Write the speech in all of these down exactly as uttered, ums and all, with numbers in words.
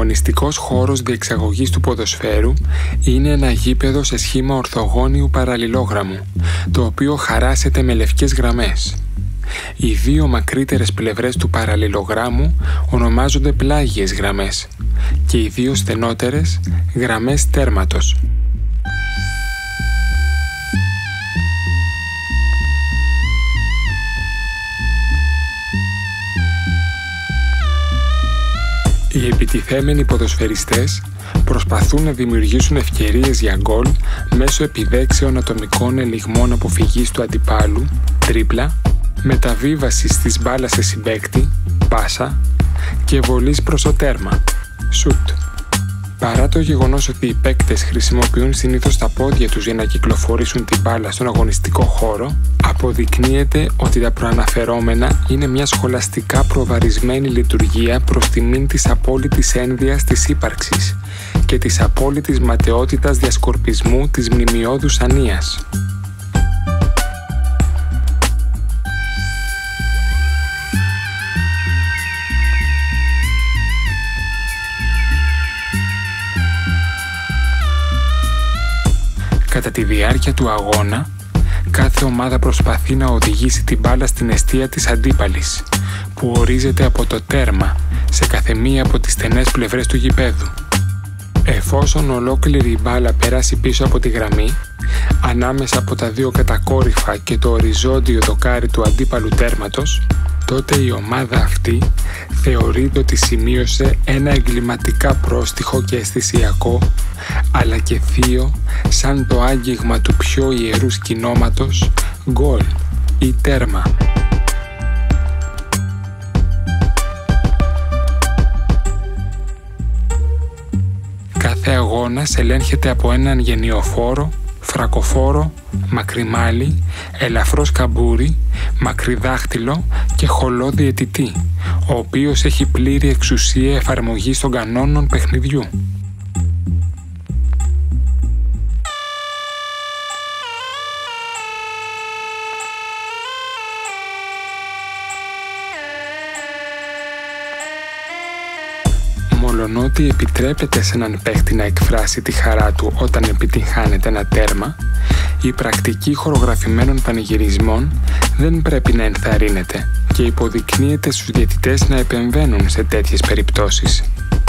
αγωνιστικός χώρος διεξαγωγής του ποδοσφαίρου είναι ένα γήπεδο σε σχήμα ορθογώνιου παραλληλόγραμμου, το οποίο χαράσεται με λευκές γραμμές. Οι δύο μακρύτερες πλευρές του παραλληλογράμμου ονομάζονται πλάγιες γραμμές και οι δύο στενότερες γραμμές τέρματος. Οι επιτιθέμενοι ποδοσφαιριστές προσπαθούν να δημιουργήσουν ευκαιρίες για γκολ μέσω επιδέξεων ατομικών ελιγμών αποφυγής του αντιπάλου, τρίπλα, μεταβίβασης της μπάλας σε συμπαίκτη, πάσα και βολής προς το τέρμα, σουτ. Παρά το γεγονός ότι οι παίκτες χρησιμοποιούν συνήθως τα πόδια τους για να κυκλοφορήσουν την μπάλα στον αγωνιστικό χώρο, αποδεικνύεται ότι τα προαναφερόμενα είναι μια σχολαστικά προβαρισμένη λειτουργία προς τιμήν της απόλυτης ένδυας της ύπαρξης και της απόλυτης ματαιότητας διασκορπισμού της μνημειώδους ανίας. Κατά τη διάρκεια του αγώνα, κάθε ομάδα προσπαθεί να οδηγήσει την μπάλα στην εστία της αντίπαλης, που ορίζεται από το τέρμα σε κάθε μία από τις στενές πλευρές του γηπέδου. Εφόσον ολόκληρη η μπάλα περάσει πίσω από τη γραμμή, ανάμεσα από τα δύο κατακόρυφα και το οριζόντιο δοκάρι του αντίπαλου τέρματος, τότε η ομάδα αυτή θεωρείται ότι σημείωσε ένα εγκληματικά πρόστιχο και αισθησιακό, αλλά και θείο σαν το άγγιγμα του πιο ιερού σκηνώματος, γκολ ή τέρμα. Κάθε αγώνας ελέγχεται από έναν γενιοφόρο, φρακοφόρο, μακριμάλι, ελαφρώς καμπούρι, μακριδάχτυλο και χολό διαιτητή, ο οποίος έχει πλήρη εξουσία εφαρμογής των κανόνων παιχνιδιού. Μολονότι επιτρέπεται σε έναν παίχτη να εκφράσει τη χαρά του όταν επιτυγχάνεται ένα τέρμα, η πρακτική χορογραφημένων πανηγυρισμών δεν πρέπει να ενθαρρύνεται και υποδεικνύεται στους διαιτητές να επεμβαίνουν σε τέτοιες περιπτώσεις.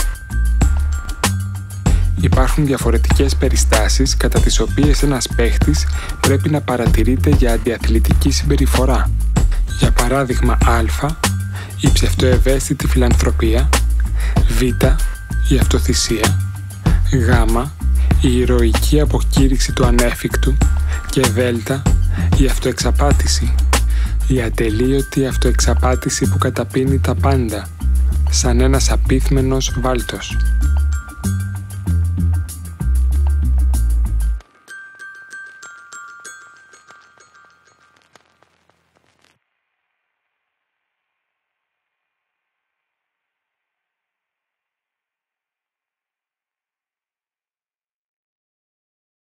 Υπάρχουν διαφορετικές περιστάσεις κατά τις οποίες ένας παίχτης πρέπει να παρατηρείται για αντιαθλητική συμπεριφορά. Για παράδειγμα Α, η ψευτοευαίσθητη φιλανθρωπία, Β, η αυτοθυσία, Γ, η ηρωική αποκήρυξη του ανέφικτου και Δ, η αυτοεξαπάτηση, η ατελείωτη αυτοεξαπάτηση που καταπίνει τα πάντα, σαν ένας απίθμενος βάλτος.